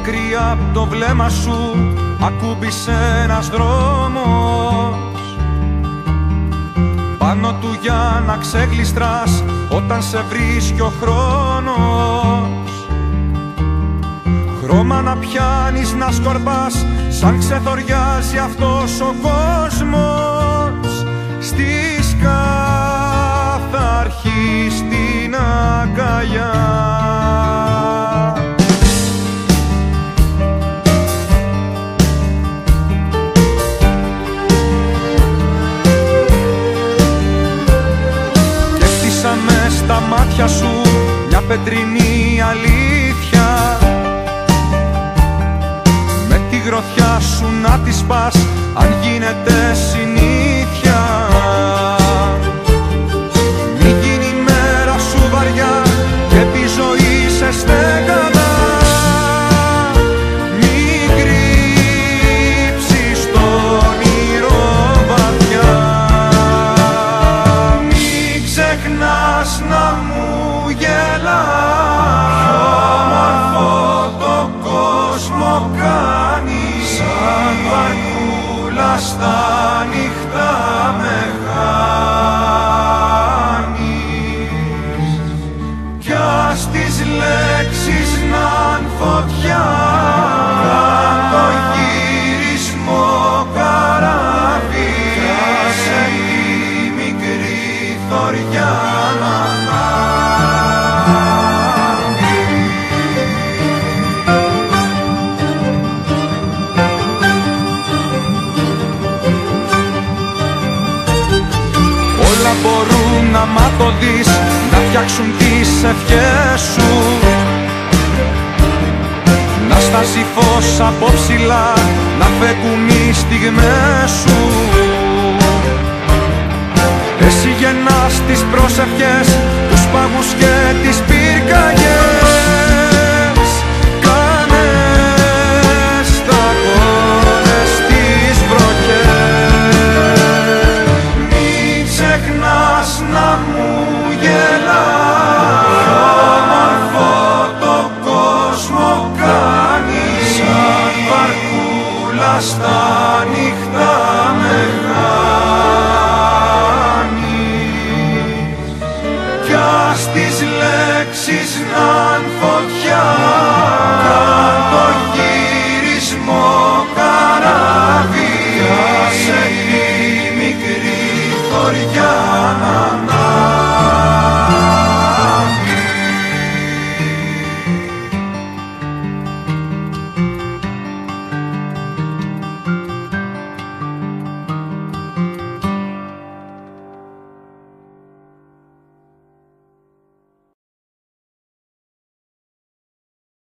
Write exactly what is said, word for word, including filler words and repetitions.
μακριά απ' το βλέμμα σου ακούμπησε ένας δρόμος, πάνω του για να ξεγλιστράς όταν σε βρίσκει ο χρόνος. Χρώμα να πιάνεις, να σκορπάς, σαν ξεθοριάζει αυτός ο κόσμος. Στη σκάθα αρχή στην αγκαλιά. Και χτίσα μες στα μάτια σου μια πετρινή αλήθεια, με τη γροθιά σου να τη σπάς αν γίνεται συνήθεια. Μη γίνει η μέρα σου βαριά και επί ζωή σε στέγανα. Μη κρύψεις το όνειρο βαθιά. Μη ξεχνάς να μου γελάς, πιο όμορφο το κόσμο κάνεις, σαν βαρκούλα στα νύχτα με χάνεις. Κι ας τις λέξεις να'ν φωτιά, κάν το γυρισμό καράβι, άσε τη μικρή θωριά να μπορούν να μ' δεις, να φτιάξουν τις ευχές σου, να στάσει φως από ψηλά, να φέγγουν οι στιγμές σου. Εσύ γεννάς τις προσευχές, τους πάγους και τις πυρκαγιές. Κάνε σταγόνες τις βροχές. Μην ξεχνάς να μου γελάς, πιο όμορφο το κόσμο κάνεις, σαν βαρκούλα στα νύχτα με χάνεις. Κι ας τις λέξεις να'ν φωτιά, κάν το γυρισμό